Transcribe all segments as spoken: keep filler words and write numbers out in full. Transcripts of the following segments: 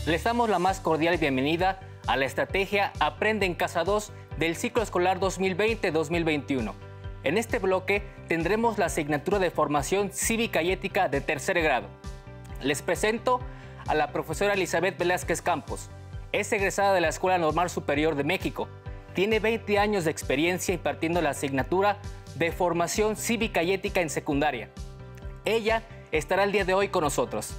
Les damos la más cordial bienvenida a la estrategia Aprende en Casa dos del ciclo escolar dos mil veinte dos mil veintiuno. En este bloque tendremos la asignatura de formación cívica y ética de tercer grado. Les presento a la profesora Elizabeth Velázquez Campos. Es egresada de la Escuela Normal Superior de México. Tiene veinte años de experiencia impartiendo la asignatura de formación cívica y ética en secundaria. Ella estará el día de hoy con nosotros.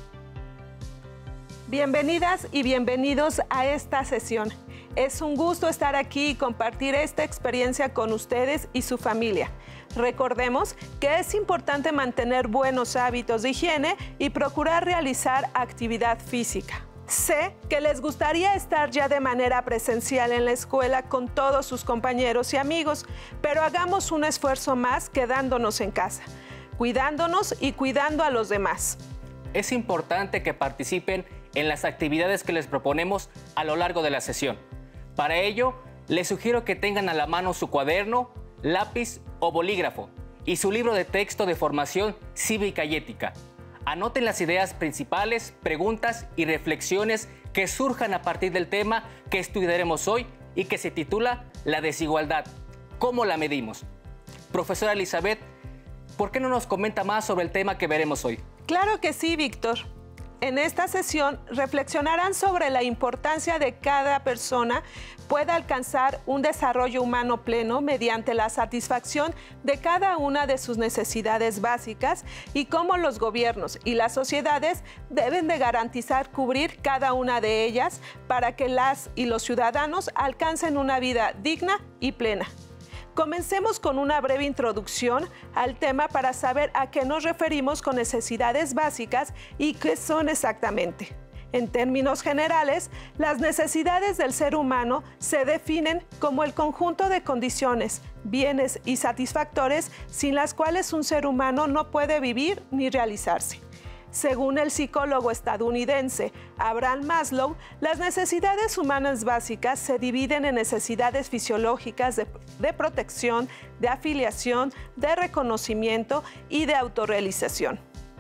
Bienvenidas y bienvenidos a esta sesión. Es un gusto estar aquí y compartir esta experiencia con ustedes y su familia. Recordemos que es importante mantener buenos hábitos de higiene y procurar realizar actividad física. Sé que les gustaría estar ya de manera presencial en la escuela con todos sus compañeros y amigos, pero hagamos un esfuerzo más quedándonos en casa, cuidándonos y cuidando a los demás. Es importante que participen en las actividades que les proponemos a lo largo de la sesión. Para ello, les sugiero que tengan a la mano su cuaderno, lápiz o bolígrafo y su libro de texto de formación cívica y ética. Anoten las ideas principales, preguntas y reflexiones que surjan a partir del tema que estudiaremos hoy y que se titula La desigualdad. ¿Cómo la medimos? Profesora Elizabeth, ¿por qué no nos comenta más sobre el tema que veremos hoy? Claro que sí, Víctor. En esta sesión reflexionarán sobre la importancia de que cada persona pueda alcanzar un desarrollo humano pleno mediante la satisfacción de cada una de sus necesidades básicas y cómo los gobiernos y las sociedades deben de garantizar cubrir cada una de ellas para que las y los ciudadanos alcancen una vida digna y plena. Comencemos con una breve introducción al tema para saber a qué nos referimos con necesidades básicas y qué son exactamente. En términos generales, las necesidades del ser humano se definen como el conjunto de condiciones, bienes y satisfactores sin las cuales un ser humano no puede vivir ni realizarse. Según el psicólogo estadounidense Abraham Maslow, las necesidades humanas básicas se dividen en necesidades fisiológicas de, de protección, de afiliación, de reconocimiento y de autorrealización.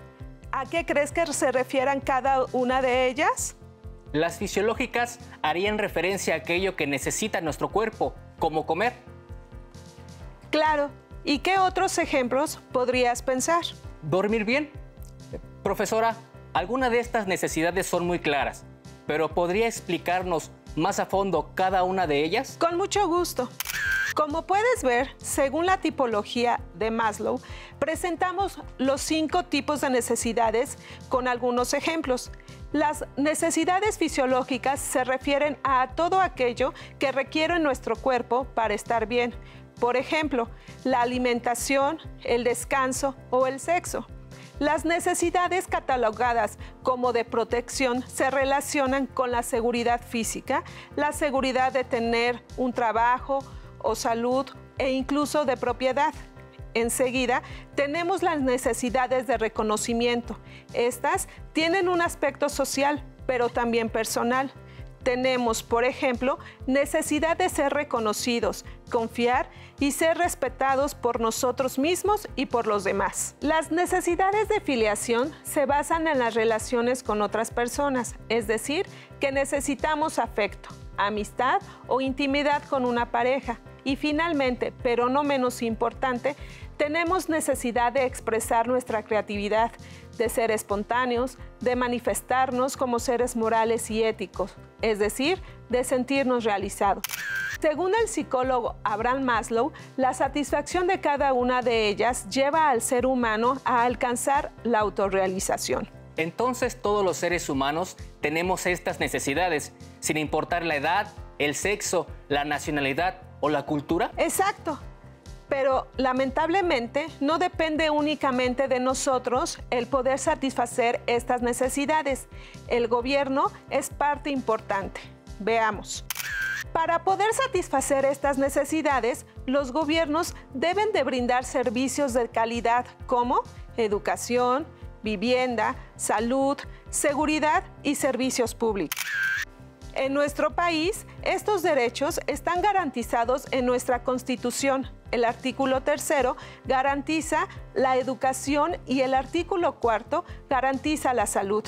¿A qué crees que se refieran cada una de ellas? Las fisiológicas harían referencia a aquello que necesita nuestro cuerpo, como comer. Claro. ¿Y qué otros ejemplos podrías pensar? Dormir bien. Profesora, algunas de estas necesidades son muy claras, pero ¿podría explicarnos más a fondo cada una de ellas? Con mucho gusto. Como puedes ver, según la tipología de Maslow, presentamos los cinco tipos de necesidades con algunos ejemplos. Las necesidades fisiológicas se refieren a todo aquello que requiere nuestro cuerpo para estar bien. Por ejemplo, la alimentación, el descanso o el sexo. Las necesidades catalogadas como de protección se relacionan con la seguridad física, la seguridad de tener un trabajo o salud e incluso de propiedad. Enseguida, tenemos las necesidades de reconocimiento. Estas tienen un aspecto social, pero también personal. Tenemos, por ejemplo, necesidad de ser reconocidos, confiar y ser respetados por nosotros mismos y por los demás. Las necesidades de filiación se basan en las relaciones con otras personas, es decir, que necesitamos afecto, amistad o intimidad con una pareja. Y finalmente, pero no menos importante, tenemos necesidad de expresar nuestra creatividad, de ser espontáneos, de manifestarnos como seres morales y éticos, es decir, de sentirnos realizados. Según el psicólogo Abraham Maslow, la satisfacción de cada una de ellas lleva al ser humano a alcanzar la autorrealización. Entonces, todos los seres humanos tenemos estas necesidades, sin importar la edad, el sexo, la nacionalidad o la cultura. Exacto. Pero lamentablemente no depende únicamente de nosotros el poder satisfacer estas necesidades. El gobierno es parte importante. Veamos. Para poder satisfacer estas necesidades, los gobiernos deben de brindar servicios de calidad como educación, vivienda, salud, seguridad y servicios públicos. En nuestro país, estos derechos están garantizados en nuestra Constitución. El artículo tercero garantiza la educación y el artículo cuarto garantiza la salud.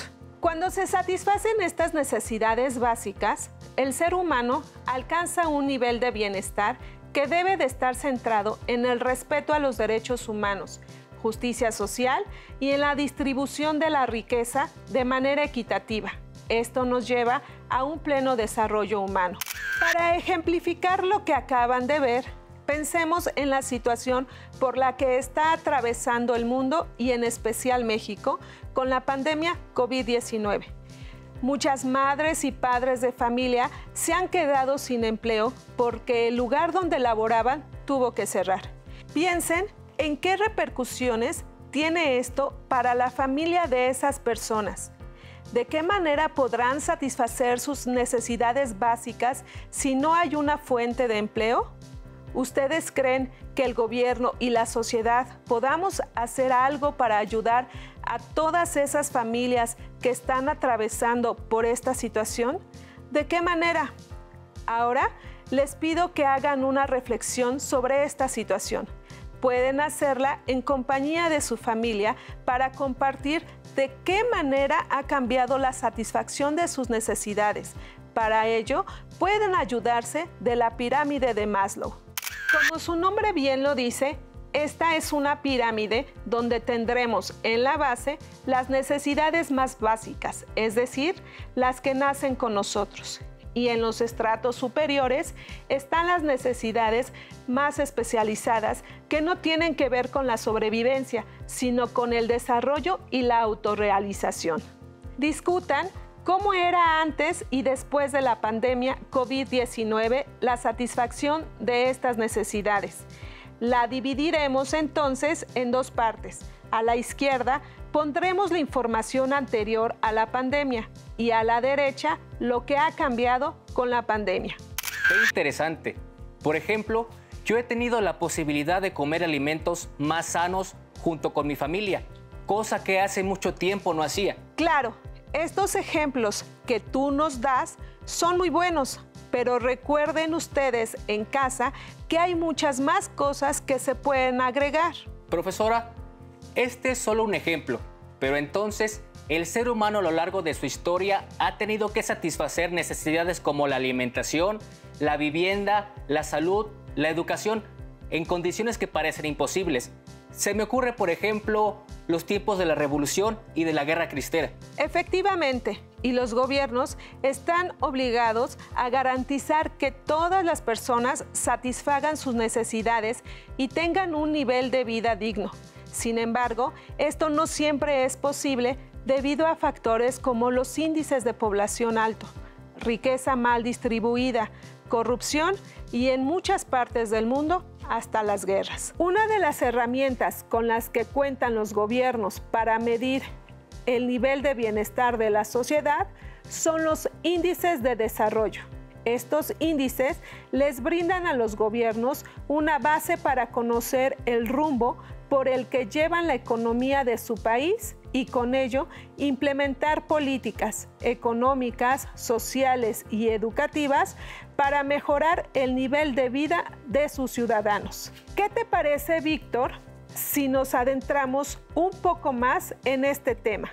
Cuando se satisfacen estas necesidades básicas, el ser humano alcanza un nivel de bienestar que debe de estar centrado en el respeto a los derechos humanos, justicia social y en la distribución de la riqueza de manera equitativa. Esto nos lleva a un pleno desarrollo humano. Para ejemplificar lo que acaban de ver, pensemos en la situación por la que está atravesando el mundo y en especial México con la pandemia COVID diecinueve. Muchas madres y padres de familia se han quedado sin empleo porque el lugar donde laboraban tuvo que cerrar. Piensen en qué repercusiones tiene esto para la familia de esas personas. ¿De qué manera podrán satisfacer sus necesidades básicas si no hay una fuente de empleo? ¿Ustedes creen que el gobierno y la sociedad podamos hacer algo para ayudar a todas esas familias que están atravesando por esta situación? ¿De qué manera? Ahora les pido que hagan una reflexión sobre esta situación. Pueden hacerla en compañía de su familia para compartir de qué manera ha cambiado la satisfacción de sus necesidades. Para ello, pueden ayudarse de la pirámide de Maslow. Como su nombre bien lo dice, esta es una pirámide donde tendremos en la base las necesidades más básicas, es decir, las que nacen con nosotros. Y en los estratos superiores están las necesidades más especializadas que no tienen que ver con la sobrevivencia, sino con el desarrollo y la autorrealización. Discutan cómo era antes y después de la pandemia COVID diecinueve la satisfacción de estas necesidades. La dividiremos entonces en dos partes. A la izquierda pondremos la información anterior a la pandemia y a la derecha lo que ha cambiado con la pandemia. Qué interesante. Por ejemplo, yo he tenido la posibilidad de comer alimentos más sanos junto con mi familia, cosa que hace mucho tiempo no hacía. Claro, estos ejemplos que tú nos das son muy buenos, pero recuerden ustedes en casa que hay muchas más cosas que se pueden agregar. Profesora, este es solo un ejemplo, pero entonces el ser humano a lo largo de su historia ha tenido que satisfacer necesidades como la alimentación, la vivienda, la salud, la educación, en condiciones que parecen imposibles. Se me ocurre, por ejemplo, los tiempos de la Revolución y de la Guerra Cristera. Efectivamente, y los gobiernos están obligados a garantizar que todas las personas satisfagan sus necesidades y tengan un nivel de vida digno. Sin embargo, esto no siempre es posible debido a factores como los índices de población alto, riqueza mal distribuida, corrupción y en muchas partes del mundo hasta las guerras. Una de las herramientas con las que cuentan los gobiernos para medir el nivel de bienestar de la sociedad son los índices de desarrollo. Estos índices les brindan a los gobiernos una base para conocer el rumbo por el que llevan la economía de su país y con ello implementar políticas económicas, sociales y educativas para mejorar el nivel de vida de sus ciudadanos. ¿Qué te parece, Víctor, si nos adentramos un poco más en este tema?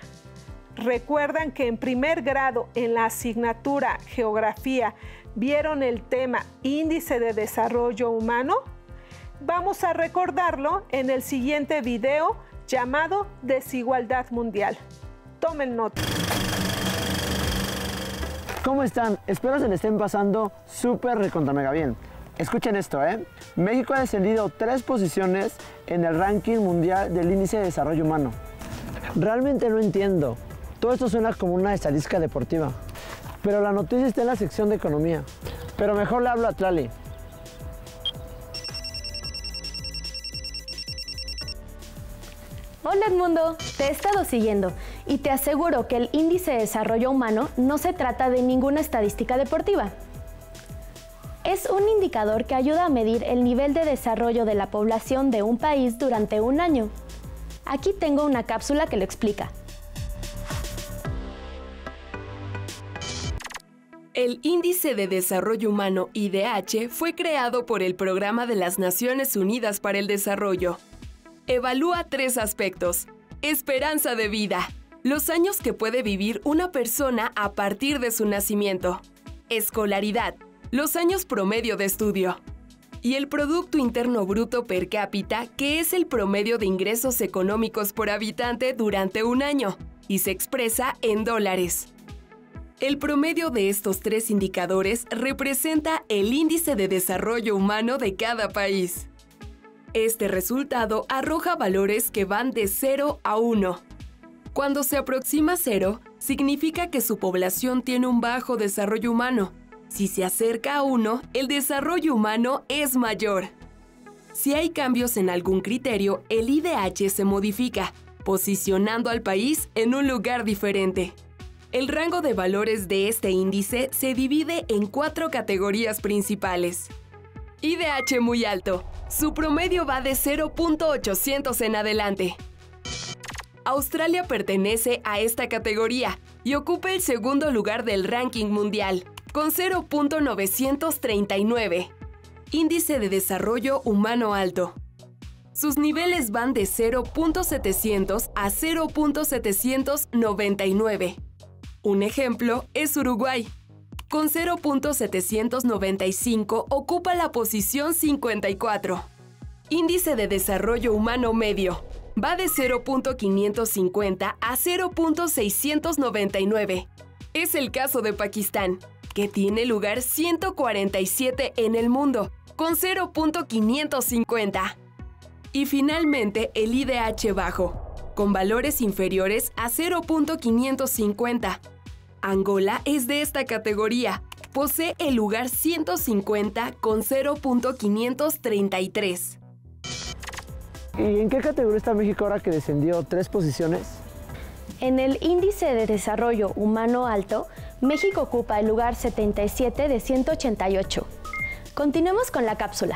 ¿Recuerdan que en primer grado en la asignatura Geografía vieron el tema Índice de Desarrollo Humano? Vamos a recordarlo en el siguiente video llamado Desigualdad Mundial. Tomen nota. ¿Cómo están? Espero se le estén pasando súper recontra mega bien. Escuchen esto, ¿eh? México ha descendido tres posiciones en el ranking mundial del Índice de Desarrollo Humano. Realmente no entiendo. Todo esto suena como una estadística deportiva. Pero la noticia está en la sección de economía. Pero mejor le hablo a Tlali. Hola Edmundo, te he estado siguiendo y te aseguro que el Índice de Desarrollo Humano no se trata de ninguna estadística deportiva. Es un indicador que ayuda a medir el nivel de desarrollo de la población de un país durante un año. Aquí tengo una cápsula que lo explica. El Índice de Desarrollo Humano I D H fue creado por el Programa de las Naciones Unidas para el Desarrollo. Evalúa tres aspectos: esperanza de vida, Los años que puede vivir una persona a partir de su nacimiento. Escolaridad. Los años promedio de estudio. Y el Producto Interno Bruto per cápita, que es el promedio de ingresos económicos por habitante durante un año, y se expresa en dólares. El promedio de estos tres indicadores representa el índice de desarrollo humano de cada país. Este resultado arroja valores que van de cero a uno. Cuando se aproxima a cero, significa que su población tiene un bajo desarrollo humano. Si se acerca a uno, el desarrollo humano es mayor. Si hay cambios en algún criterio, el I D H se modifica, posicionando al país en un lugar diferente. El rango de valores de este índice se divide en cuatro categorías principales. I D H muy alto. Su promedio va de cero punto ochocientos en adelante. Australia pertenece a esta categoría y ocupa el segundo lugar del ranking mundial, con cero punto novecientos treinta y nueve. Índice de desarrollo humano alto. Sus niveles van de cero punto setecientos a cero punto setecientos noventa y nueve. Un ejemplo es Uruguay. Con cero punto setecientos noventa y cinco ocupa la posición cincuenta y cuatro. Índice de desarrollo humano medio. Va de cero punto quinientos cincuenta a cero punto seiscientos noventa y nueve. Es el caso de Pakistán, que tiene lugar ciento cuarenta y siete en el mundo, con cero punto quinientos cincuenta. Y finalmente el I D H bajo, con valores inferiores a cero punto quinientos cincuenta. Angola es de esta categoría. Posee el lugar ciento cincuenta con cero punto quinientos treinta y tres. ¿Y en qué categoría está México ahora que descendió tres posiciones? En el Índice de Desarrollo Humano Alto, México ocupa el lugar setenta y siete de ciento ochenta y ocho. Continuemos con la cápsula.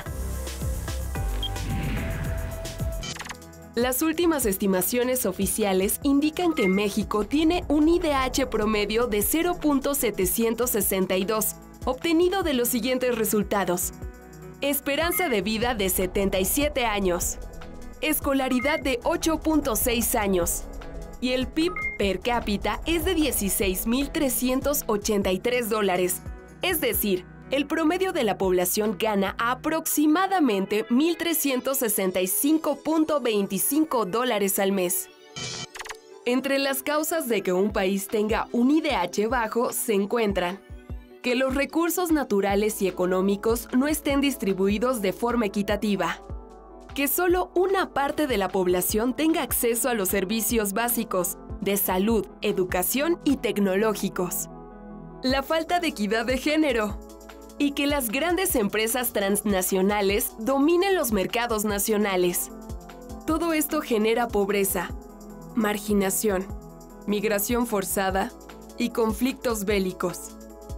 Las últimas estimaciones oficiales indican que México tiene un I D H promedio de cero punto setecientos sesenta y dos, obtenido de los siguientes resultados. Esperanza de vida de setenta y siete años. Escolaridad de ocho punto seis años. Y el P I B per cápita es de dieciséis mil trescientos ochenta y tres dólares. Es decir, el promedio de la población gana aproximadamente mil trescientos sesenta y cinco punto veinticinco dólares al mes. Entre las causas de que un país tenga un I D H bajo se encuentran que los recursos naturales y económicos no estén distribuidos de forma equitativa, que solo una parte de la población tenga acceso a los servicios básicos de salud, educación y tecnológicos, la falta de equidad de género, y que las grandes empresas transnacionales dominen los mercados nacionales. Todo esto genera pobreza, marginación, migración forzada y conflictos bélicos.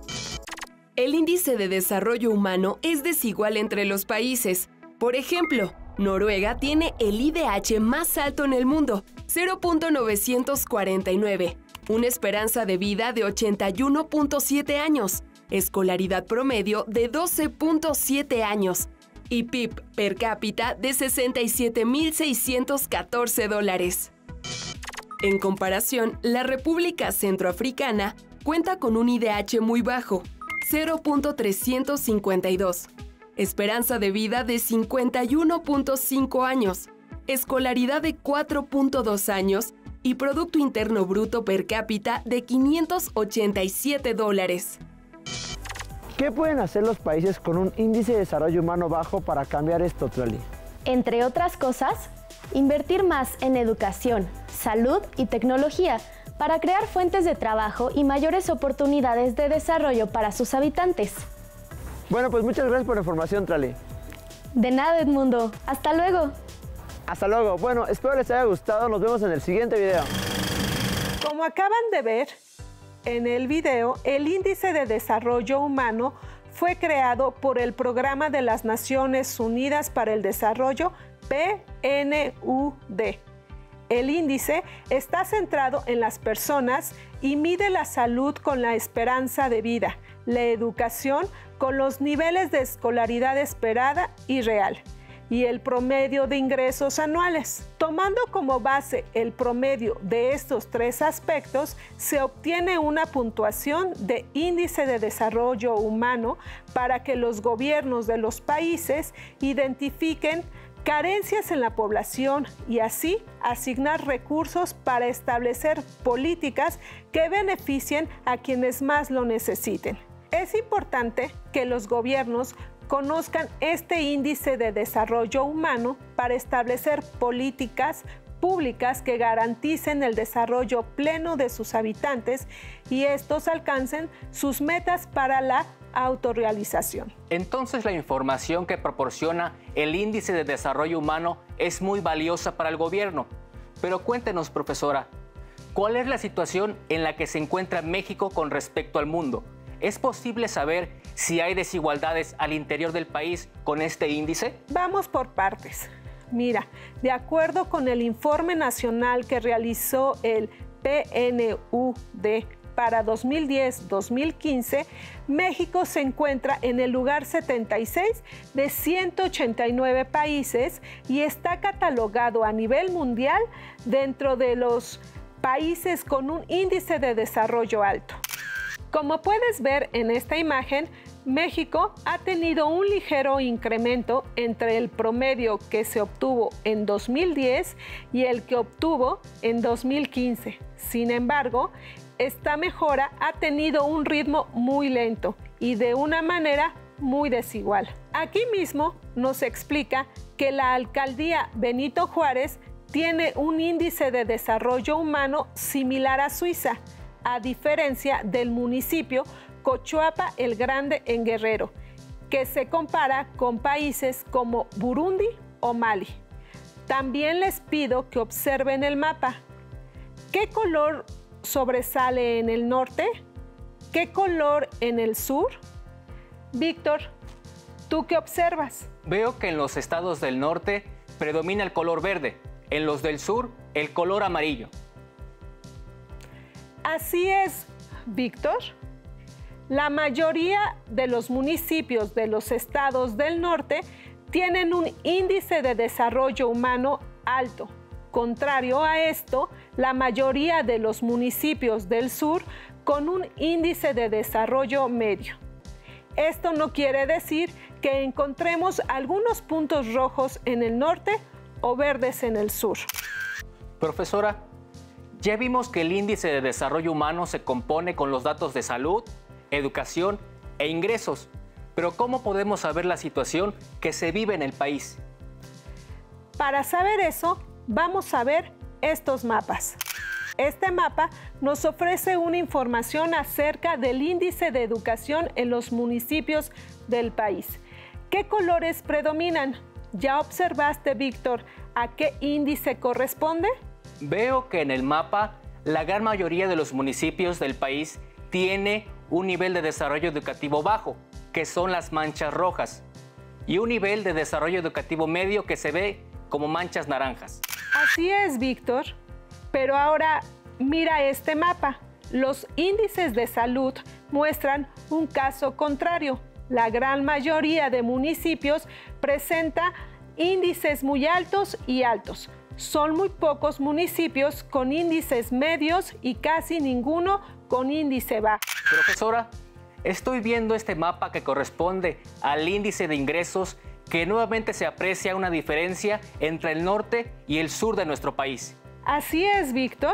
El índice de desarrollo humano es desigual entre los países. Por ejemplo, Noruega tiene el I D H más alto en el mundo, cero punto novecientos cuarenta y nueve, una esperanza de vida de ochenta y uno punto siete años, escolaridad promedio de doce punto siete años y P I B per cápita de sesenta y siete mil seiscientos catorce dólares. En comparación, la República Centroafricana cuenta con un I D H muy bajo, cero punto trescientos cincuenta y dos, esperanza de vida de cincuenta y uno punto cinco años, escolaridad de cuatro punto dos años y Producto Interno Bruto per cápita de quinientos ochenta y siete dólares. ¿Qué pueden hacer los países con un índice de desarrollo humano bajo para cambiar esto, Tlali? Entre otras cosas, invertir más en educación, salud y tecnología para crear fuentes de trabajo y mayores oportunidades de desarrollo para sus habitantes. Bueno, pues muchas gracias por la información, Tlali. De nada, Edmundo. Hasta luego. Hasta luego. Bueno, espero les haya gustado. Nos vemos en el siguiente video. Como acaban de ver en el video, el Índice de Desarrollo Humano fue creado por el Programa de las Naciones Unidas para el Desarrollo, P N U D. El índice está centrado en las personas y mide la salud con la esperanza de vida, la educación con los niveles de escolaridad esperada y real. y el promedio de ingresos anuales. Tomando como base el promedio de estos tres aspectos, se obtiene una puntuación de índice de desarrollo humano para que los gobiernos de los países identifiquen carencias en la población y así asignar recursos para establecer políticas que beneficien a quienes más lo necesiten. Es importante que los gobiernos conozcan este índice de desarrollo humano para establecer políticas públicas que garanticen el desarrollo pleno de sus habitantes y estos alcancen sus metas para la autorrealización. Entonces, la información que proporciona el índice de desarrollo humano es muy valiosa para el gobierno. Pero cuéntenos, profesora, ¿cuál es la situación en la que se encuentra México con respecto al mundo? ¿Es posible saber si hay desigualdades al interior del país con este índice? Vamos por partes. Mira, de acuerdo con el informe nacional que realizó el P N U D para dos mil diez a dos mil quince, México se encuentra en el lugar setenta y seis de ciento ochenta y nueve países y está catalogado a nivel mundial dentro de los países con un índice de desarrollo alto. Como puedes ver en esta imagen, México ha tenido un ligero incremento entre el promedio que se obtuvo en dos mil diez y el que obtuvo en dos mil quince. Sin embargo, esta mejora ha tenido un ritmo muy lento y de una manera muy desigual. Aquí mismo nos explica que la alcaldía Benito Juárez tiene un índice de desarrollo humano similar a Suiza, a diferencia del municipio Cochuapa el Grande en Guerrero, que se compara con países como Burundi o Mali. También les pido que observen el mapa. ¿Qué color sobresale en el norte? ¿Qué color en el sur? Víctor, ¿tú qué observas? Veo que en los estados del norte predomina el color verde, en los del sur el color amarillo. Así es, Víctor. La mayoría de los municipios de los estados del norte tienen un índice de desarrollo humano alto. Contrario a esto, la mayoría de los municipios del sur con un índice de desarrollo medio. Esto no quiere decir que encontremos algunos puntos rojos en el norte o verdes en el sur. Profesora, ya vimos que el índice de desarrollo humano se compone con los datos de salud, educación e ingresos, pero ¿cómo podemos saber la situación que se vive en el país? Para saber eso, vamos a ver estos mapas. Este mapa nos ofrece una información acerca del índice de educación en los municipios del país. ¿Qué colores predominan? ¿Ya observaste, Víctor, a qué índice corresponde? Veo que en el mapa la gran mayoría de los municipios del país tiene un nivel de desarrollo educativo bajo, que son las manchas rojas, y un nivel de desarrollo educativo medio que se ve como manchas naranjas. Así es, Víctor. Pero ahora mira este mapa. Los índices de salud muestran un caso contrario. La gran mayoría de municipios presenta índices muy altos y altos. Son muy pocos municipios con índices medios y casi ninguno con índice bajo. Profesora, estoy viendo este mapa que corresponde al índice de ingresos que nuevamente se aprecia una diferencia entre el norte y el sur de nuestro país. Así es, Víctor.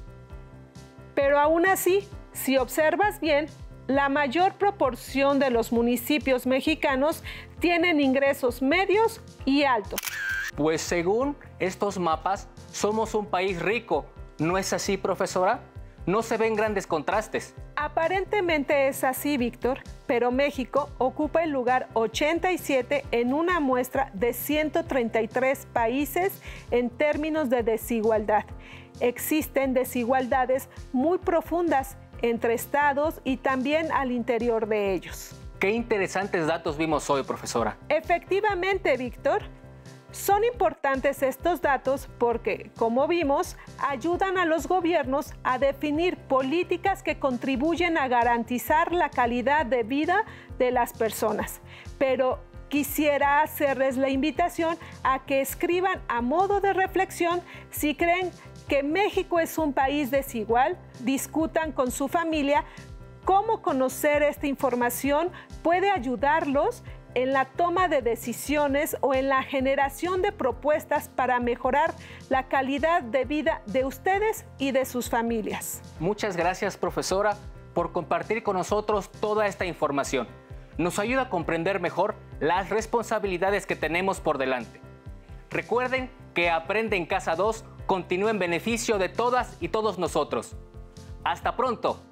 Pero aún así, si observas bien, la mayor proporción de los municipios mexicanos tienen ingresos medios y altos. Pues según estos mapas, somos un país rico. ¿No es así, profesora? No se ven grandes contrastes. Aparentemente es así, Víctor, pero México ocupa el lugar ochenta y siete en una muestra de ciento treinta y tres países en términos de desigualdad. Existen desigualdades muy profundas entre estados y también al interior de ellos. Qué interesantes datos vimos hoy, profesora. Efectivamente, Víctor. Son importantes estos datos porque, como vimos, ayudan a los gobiernos a definir políticas que contribuyen a garantizar la calidad de vida de las personas. Pero quisiera hacerles la invitación a que escriban a modo de reflexión si creen que México es un país desigual, discutan con su familia cómo conocer esta información puede ayudarlos en la toma de decisiones o en la generación de propuestas para mejorar la calidad de vida de ustedes y de sus familias. Muchas gracias, profesora, por compartir con nosotros toda esta información. Nos ayuda a comprender mejor las responsabilidades que tenemos por delante. Recuerden que Aprende en Casa dos continúa en beneficio de todas y todos nosotros. ¡Hasta pronto!